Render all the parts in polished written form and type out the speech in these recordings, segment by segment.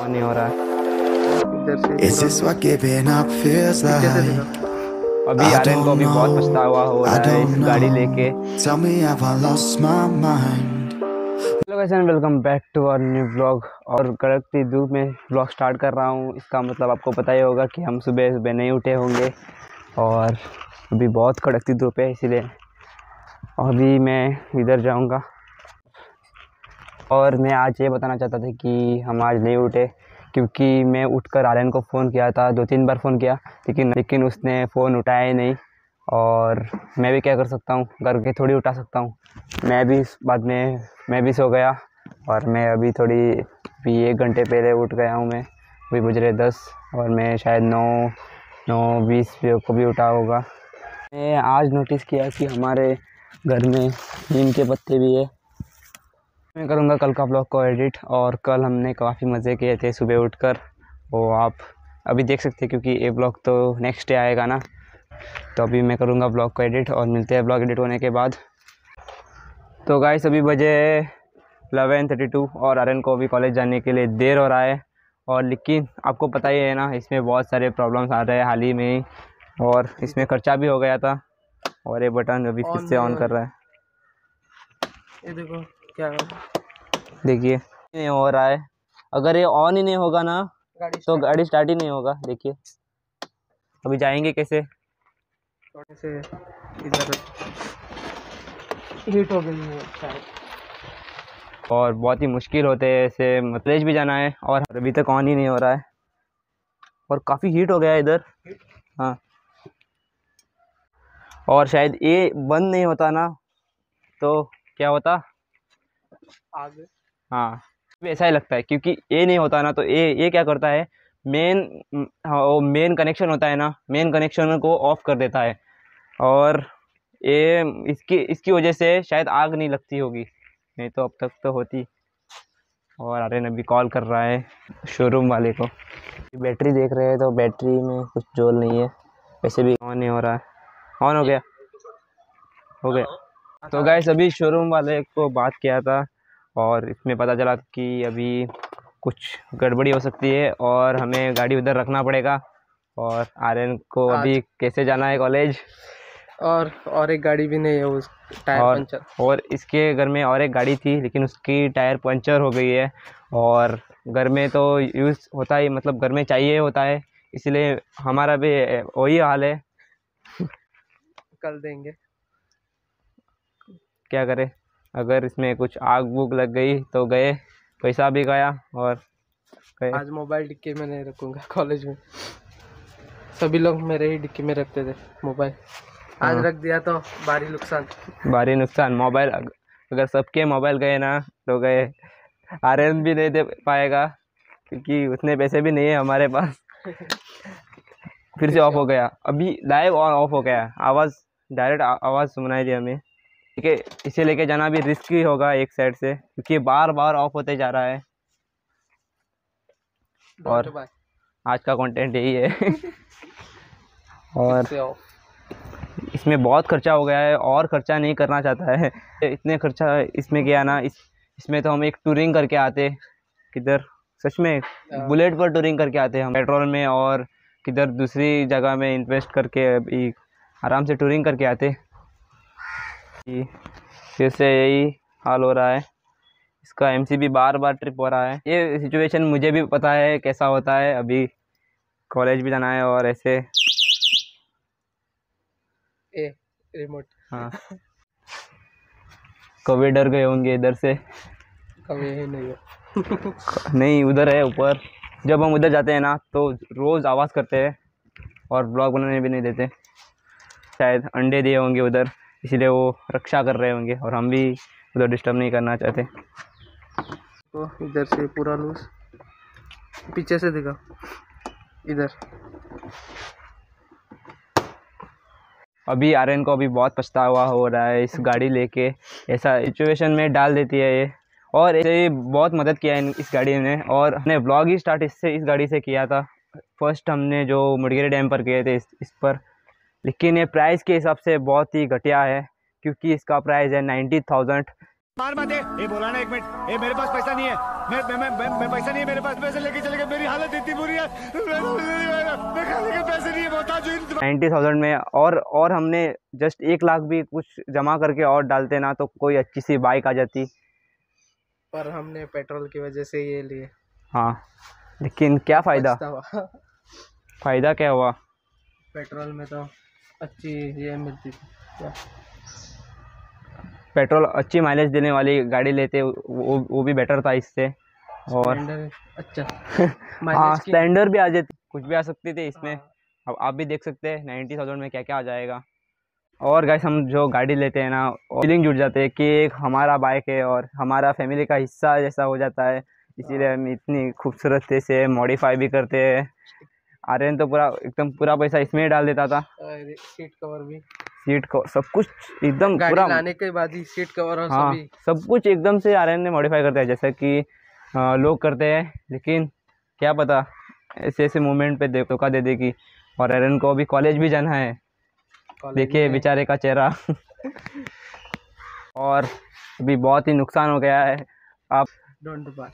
नहीं हो रहा है। Is this what giving up feels like? अभी I आर्यन को don't अभी बहुत know, पछतावा हो I रहा है इस don't गाड़ी लेके। know. Tell me, have I lost my mind? Hello guys and welcome back to our new vlog. और कड़कती धूप में व्लॉग स्टार्ट कर रहा हूँ। इसका मतलब आपको पता ही होगा कि हम सुबह सुबह नहीं उठे होंगे और अभी बहुत कड़कती धूप है, इसीलिए अभी मैं इधर जाऊँगा। और मैं आज ये बताना चाहता था कि हम आज नहीं उठे क्योंकि मैं उठकर आर्यन को फ़ोन किया था, 2-3 बार फ़ोन किया, लेकिन उसने फ़ोन उठाया ही नहीं। और मैं भी क्या कर सकता हूँ, घर के थोड़ी उठा सकता हूँ। बाद में मैं भी सो गया और मैं अभी 1 घंटे पहले उठ गया हूँ। मैं अभी बज रहे 10 और मैं शायद 9:20 को भी उठा होगा। मैं आज नोटिस किया कि हमारे घर में नीम के पत्ते भी है। मैं करूँगा कल का ब्लॉग को एडिट। और कल हमने काफ़ी मज़े किए थे सुबह उठकर, वो आप अभी देख सकते हैं क्योंकि ये ब्लॉग तो नेक्स्ट डे आएगा ना। तो अभी मैं करूँगा ब्लॉग को एडिट और मिलते हैं ब्लॉग एडिट होने के बाद। तो गाइस अभी बजे 11:32 और आर्यन को अभी कॉलेज जाने के लिए देर हो रहा है। और लेकिन आपको पता ही है ना, इसमें बहुत सारे प्रॉब्लम्स आ रहे हैं हाल ही में ही, और इसमें खर्चा भी हो गया था। और ये बटन अभी फिर से ऑन कर रहा है, ये देखो क्या देखिए नहीं हो रहा है। अगर ये ऑन ही नहीं होगा ना तो गाड़ी स्टार्ट ही नहीं होगा। देखिए अभी जाएंगे कैसे, थोड़े से इधर हीट हो गई है शायद। और बहुत ही मुश्किल होते हैं ऐसे। कॉलेज भी जाना है और अभी तक ऑन ही नहीं हो रहा है और काफ़ी हीट हो गया है इधर। हाँ, और शायद ये बंद नहीं होता ना तो क्या होता आगे। हाँ, भी ऐसा ही लगता है क्योंकि ये नहीं होता ना तो ये क्या करता है, मेन वो मेन कनेक्शन होता है ना, मेन कनेक्शन को ऑफ कर देता है। और ये इसकी वजह से शायद आग नहीं लगती होगी, नहीं तो अब तक तो होती। और आर्यन अभी कॉल कर रहा है शोरूम वाले को। बैटरी देख रहे हैं तो बैटरी में कुछ जोल नहीं है, वैसे भी ऑन नहीं हो रहा है। ऑन हो गया, हो गया। तो गाइस अभी शोरूम वाले को बात किया था और इसमें पता चला कि अभी कुछ गड़बड़ी हो सकती है और हमें गाड़ी उधर रखना पड़ेगा। और आर्यन को अभी कैसे जाना है कॉलेज। और एक गाड़ी भी नहीं है, उस टायर पंचर। और इसके घर में और एक गाड़ी थी लेकिन उसकी टायर पंचर हो गई है। और घर में तो यूज़ होता ही, मतलब घर में चाहिए होता है, इसलिए हमारा भी वही हाल है। कल देंगे, क्या करें, अगर इसमें कुछ आग वूग लग गई तो गए, पैसा भी गया और गए। आज मोबाइल डिक्की में नहीं रखूंगा। कॉलेज में सभी लोग मेरे ही डिक्की में रखते थे मोबाइल। आज रख दिया तो भारी नुकसान। मोबाइल अगर सबके मोबाइल गए ना तो गए। आर्यन भी नहीं दे पाएगा क्योंकि उतने पैसे भी नहीं है हमारे पास। फिर से ऑफ हो गया, अभी लाइव ऑफ हो गया, आवाज़ डायरेक्ट आवाज़ सुनाई दी हमें। ठीक है, इसे लेके जाना भी रिस्की होगा एक साइड से क्योंकि बार बार ऑफ होते जा रहा है। और आज का कंटेंट यही है। और इसमें बहुत खर्चा हो गया है और खर्चा नहीं करना चाहता है। इतने खर्चा इसमें किया ना, इसमें तो हम एक टूरिंग करके आते किधर, सच में बुलेट पर टूरिंग करके आते हम पेट्रोल में, और किधर दूसरी जगह में इन्वेस्ट करके अभी आराम से टूरिंग करके आते। फिर से यही हाल हो रहा है, इसका एमसीबी बार बार ट्रिप हो रहा है। ये सिचुएशन मुझे भी पता है कैसा होता है, अभी कॉलेज भी जाना है और ऐसे रिमोट। हाँ, कभी डर गए होंगे इधर से। कभी यही नहीं है। नहीं, उधर है ऊपर। जब हम उधर जाते हैं ना तो रोज़ आवाज़ करते हैं और ब्लॉग बनाने भी नहीं देते। शायद अंडे दिए होंगे उधर, इसीलिए वो रक्षा कर रहे होंगे और हम भी उधर डिस्टर्ब नहीं करना चाहते। तो इधर से पूरा लूज, पीछे से दिखा इधर। अभी आर्यन को अभी बहुत पछतावा हो रहा है इस गाड़ी लेके, ऐसा सिचुएशन में डाल देती है ये। और ऐसे ही बहुत मदद किया है इस गाड़ी ने। और हमने ब्लॉग ही स्टार्ट इस गाड़ी से किया था। फर्स्ट हमने जो मुड़गिरी डैम पर किए थे इस पर, लेकिन ये प्राइस के हिसाब से बहुत ही घटिया है क्योंकि इसका प्राइस है 90,000। मार मत ये बोला ना 1 मिनट, ये मेरे पास पैसा नहीं है, मैं पैसा नहीं है मेरे पास, पैसे लेके चले गए, मेरी हालत इतनी बुरी है, मैं खाने के पैसे नहीं है, बता जो 90,000 में और हमने जस्ट 1 लाख भी कुछ जमा करके और डालते ना तो कोई अच्छी सी बाइक आ जाती। पर हमने पेट्रोल की वजह से ये लिए। हाँ, लेकिन क्या फ़ायदा, फ़ायदा क्या हुआ? पेट्रोल में तो अच्छी ये मिलती थी क्या? पेट्रोल अच्छी माइलेज देने वाली गाड़ी लेते वो भी बेटर था इससे। और अच्छा हाँ, स्प्लेंडर भी आ जाती, कुछ भी आ सकती थी इसमें। अब आप भी देख सकते हैं 90,000 में क्या क्या आ जाएगा। और गाइस हम जो गाड़ी लेते हैं ना, फीलिंग जुड़ जाते हैं कि एक हमारा बाइक है और हमारा फैमिली का हिस्सा जैसा हो जाता है, इसीलिए हम इतनी खूबसूरत से मॉडिफाई भी करते हैं। आर्यन तो पूरा एकदम पूरा पैसा इसमें ही डाल देता था। सीट कवर भी, सीट को सब कुछ एकदम गाड़ी पूरा लाने के बाद ही सीट कवर और हाँ सभी सब कुछ एकदम से आर्यन ने मॉडिफाई करता है, जैसा कि लोग करते हैं। लेकिन क्या पता ऐसे ऐसे मोमेंट पे धोखा दे देगी। और आर्यन को अभी कॉलेज भी जाना है, देखिए बेचारे का चेहरा और अभी बहुत ही नुकसान हो गया है। आप डोंट बाय।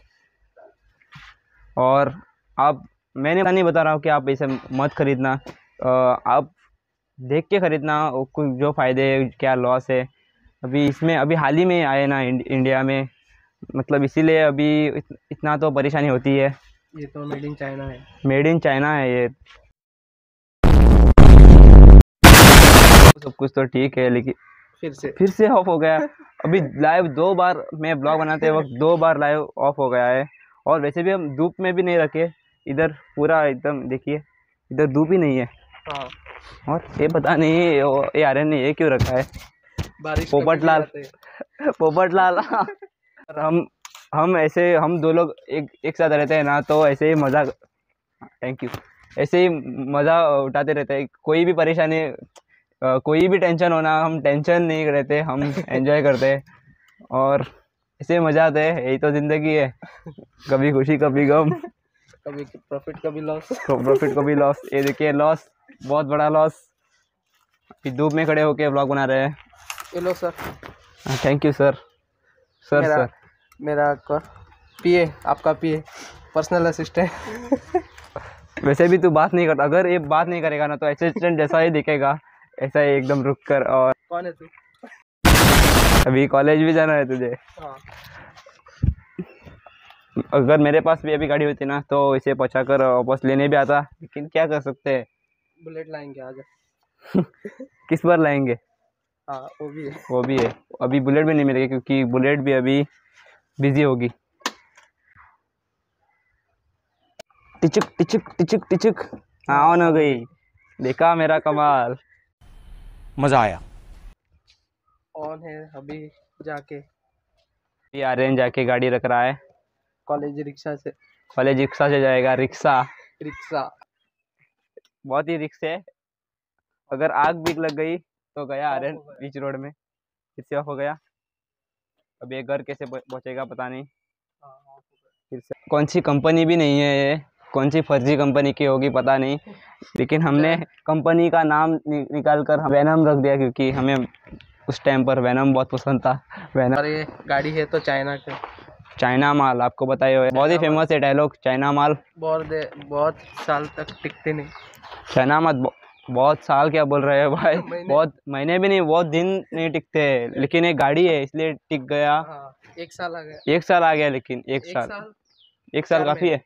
और आप, मैंने नहीं बता रहा हूँ कि आप इसे मत खरीदना, आप देख के खरीदना कुछ जो फ़ायदे क्या लॉस है। अभी इसमें अभी हाल ही में आए ना इंडिया में, मतलब इसीलिए अभी इतना तो परेशानी होती है। ये तो मेड इन चाइना है, मेड इन चाइना है ये। सब कुछ तो ठीक है लेकिन फिर से ऑफ हो गया। अभी लाइव 2 बार मैं ब्लॉग बनाते वक्त 2 बार लाइव ऑफ हो गया है। और वैसे भी हम धूप में भी नहीं रखे, इधर पूरा एकदम देखिए इधर धूप ही नहीं है। हाँ। और ये पता नहीं ये आर्यन ने ये क्यों रखा है, पोपटलाल पोपटलाल। और हम ऐसे हम 2 लोग एक साथ रहते हैं ना तो ऐसे ही मज़ा, थैंक यू, ऐसे ही मज़ा उठाते रहते हैं। कोई भी परेशानी कोई भी टेंशन होना, हम टेंशन नहीं रहते, हम एंजॉय करते हैं और ऐसे मज़ा आता है। यही तो ज़िंदगी है, कभी खुशी कभी गम, कभी प्रॉफिट कभी लॉस। प्रॉफिट कभी लॉस। ये देखिए लॉस, बहुत बड़ा लॉस। अभी धूप में खड़े होके व्लॉग बना रहे हैं। ये लो sir. Thank you sir. Sir मेरा पीए, आपका पीए, पर्सनल असिस्टेंट। वैसे भी तू बात नहीं करता, अगर ये बात नहीं करेगा ना तो असिस्टेंट जैसा ही दिखेगा, ऐसा ही एकदम रुक कर। और कौन है तू? अभी कॉलेज भी जाना है तुझे? हाँ। अगर मेरे पास भी अभी गाड़ी होती ना तो इसे पहुँचा कर वापस लेने भी आता, लेकिन क्या कर सकते हैं। बुलेट लाएंगे आज। किस बार लाएंगे? हाँ वो भी है। अभी बुलेट भी नहीं मिलेगी क्योंकि बुलेट भी अभी बिजी होगी। टिचक टिचक टिचक टिचक ऑन हो गई, देखा मेरा कमाल, मजा आया। ऑन है अभी जाके। ये आर्यन जाके गाड़ी रख रहा है कॉलेज रिक्शा से जाएगा। रिक्शा रिक्शा बहुत ही रिक्स है। अगर आग भी लग गई तो गया आर्यन बीच रोड में, फिर से ऑफ हो गया। अब ये घर कैसे पहुंचेगा पता नहीं। फिर से कौन सी कंपनी भी नहीं है ये, कौन सी फर्जी कंपनी की होगी पता नहीं, लेकिन हमने कंपनी का नाम निकाल कर वैनम रख दिया क्योंकि हमें उस टाइम पर वैनम बहुत पसंद था। वैनम। और ये गाड़ी है तो चाइना माल, आपको बताए हुए बहुत ही फेमस है डायलॉग, चाइना माल। बहुत साल तक टिकते नहीं। चाइना माल बहुत साल क्या बोल रहे हैं भाई, बहुत महीने भी नहीं, बहुत दिन नहीं टिकते, लेकिन एक गाड़ी है इसलिए टिक गया। हाँ, 1 साल आ गया। 1 साल आ गया, लेकिन 1 साल काफ़ी है।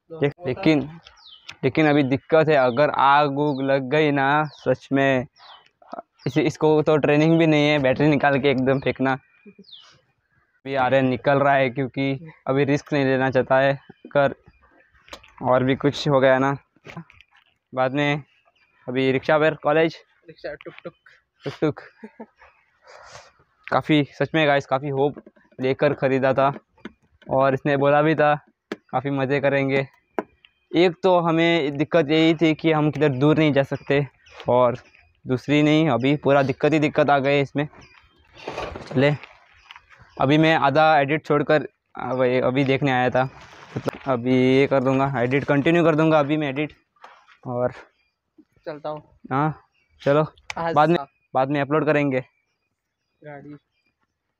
लेकिन अभी दिक्कत है, अगर आग उग लग गई ना सच में, इसको तो ट्रेनिंग भी नहीं है, बैटरी निकाल के एकदम फेंकना। अभी आर्यन निकल रहा है क्योंकि अभी रिस्क नहीं लेना चाहता है। अगर और भी कुछ हो गया ना बाद में। अभी रिक्शा पर कॉलेज, रिक्शा टुक काफ़ी, सच में गाइस काफ़ी होप लेकर ख़रीदा था और इसने बोला भी था काफ़ी मज़े करेंगे। एक तो हमें दिक्कत यही थी कि हम किधर दूर नहीं जा सकते, और दूसरी नहीं, अभी पूरा दिक्कत आ गई इसमें। चले अभी मैं आधा एडिट छोड़कर अभी देखने आया था, मतलब अभी ये कर दूंगा, एडिट कंटिन्यू कर दूंगा अभी मैं एडिट, और चलता हूँ। हाँ चलो बाद में अपलोड करेंगे। गाड़ी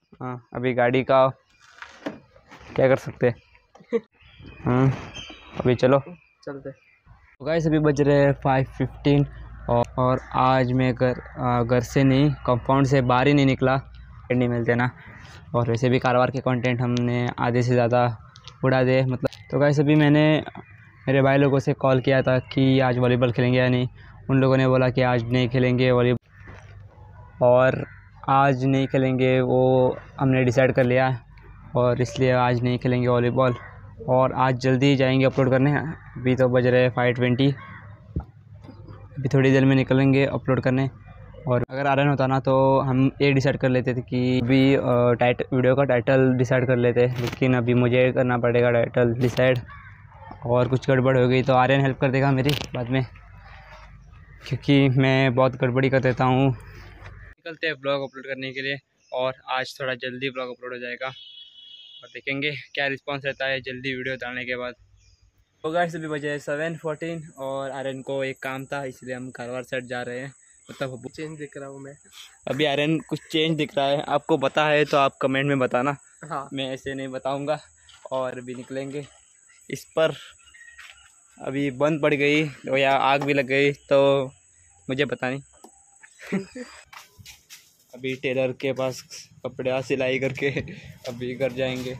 हाँ अभी गाड़ी का क्या कर सकते हैं। अभी चलो चलते। तो गाइस अभी बज रहे हैं 5:15 और आज मैं घर से नहीं, कंपाउंड से बाहर ही नहीं निकला, नहीं मिलते ना। और वैसे भी कारोबार के कंटेंट हमने आधे से ज़्यादा उड़ा दे मतलब। तो गाइस अभी मैंने मेरे भाई लोगों से कॉल किया था कि आज वॉलीबॉल खेलेंगे या नहीं। उन लोगों ने बोला कि आज नहीं खेलेंगे वॉलीबॉल, और आज नहीं खेलेंगे वो हमने डिसाइड कर लिया, और इसलिए आज नहीं खेलेंगे वॉलीबॉल। और आज जल्दी जाएंगे अपलोड करने। अभी तो बज रहे 5:20, अभी थोड़ी देर में निकलेंगे अपलोड करने। और अगर आर्यन होता ना तो हम ये डिसाइड कर लेते थे कि अभी वीडियो का टाइटल डिसाइड कर लेते, लेकिन अभी मुझे करना पड़ेगा टाइटल डिसाइड। और कुछ गड़बड़ हो गई तो आर्यन हेल्प कर देगा मेरी बाद में, क्योंकि मैं बहुत गड़बड़ी कर देता हूँ। निकलते हैं ब्लॉग अपलोड करने के लिए, और आज थोड़ा जल्दी ब्लॉग अपलोड हो जाएगा और देखेंगे क्या रिस्पांस रहता है जल्दी वीडियो डालने के बाद। तो गाइस अभी बजे 7:14 और आर्यन को एक काम था, इसलिए हम कारवार साइड जा रहे हैं। मतलब चेंज दिख रहा हूँ मैं। अभी आर्यन कुछ चेंज दिख रहा है, आपको पता है तो आप कमेंट में बताना। हाँ मैं ऐसे नहीं बताऊंगा। और अभी निकलेंगे इस पर, अभी बंद पड़ गई तो या आग भी लग गई तो मुझे पता नहीं। अभी टेलर के पास कपड़े सिलाई करके अभी घर जाएंगे।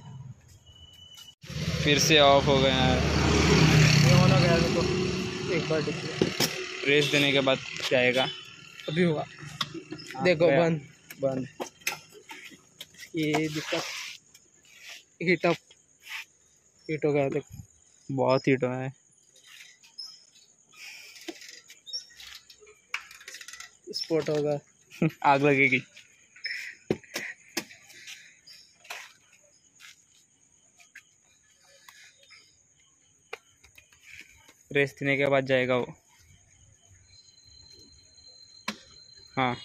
फिर से ऑफ हो गया है, ये होना गया तो एक बार रेस देने के बाद जाएगा। अभी हुआ देखो गया। बंद ये दिक्कत हीट हो गया देखो, बहुत हीट हुआ है। स्पॉट होगा। आग लगेगी। रेस देने के बाद जाएगा वो। हाँ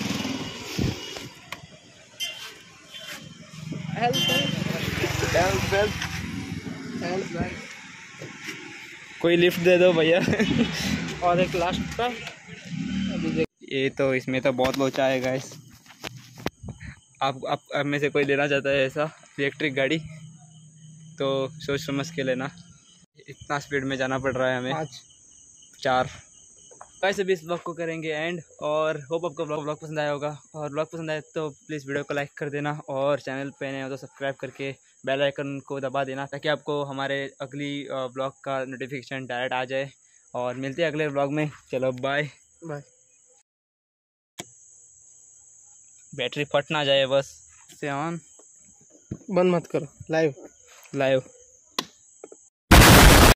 कोई लिफ्ट दे दो भैया। और एक लास्ट का अभी देख। ये तो इसमें तो बहुत लोचा है गाइस। आप में से कोई लेना चाहता है ऐसा इलेक्ट्रिक गाड़ी तो सोच समझ के लेना, इतना स्पीड में जाना पड़ रहा है हमें। 4 गाइस अभी इस ब्लॉग को करेंगे एंड, और होप आपको ब्लॉग पसंद आया होगा। और ब्लॉग पसंद आए तो प्लीज़ वीडियो को लाइक कर देना, और चैनल पे नए हो तो सब्सक्राइब करके बेल आइकन को दबा देना, ताकि आपको हमारे अगली ब्लॉग का नोटिफिकेशन डायरेक्ट आ जाए। और मिलते हैं अगले ब्लॉग में। चलो बाय बाय। बैटरी फट ना जाए बस से ऑन। बंद मत करो, लाइव।